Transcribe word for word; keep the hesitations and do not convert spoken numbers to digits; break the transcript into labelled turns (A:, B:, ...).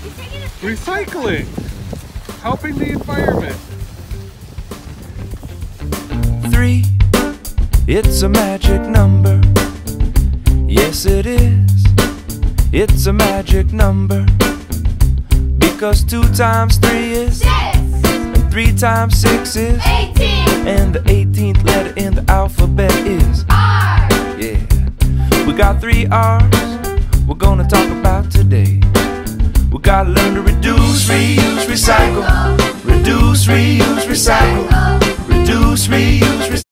A: Recycling. Helping the environment.
B: Three, it's a magic number. Yes, it is. It's a magic number. Because two times three is
C: six.
B: And three times six is
C: eighteen.
B: And the eighteenth letter in the alphabet is
C: R.
B: Yeah. We got three R's we're gonna talk about today. We gotta learn to reduce, reuse, recycle. Reduce, reuse, recycle. Reduce, reuse, recycle.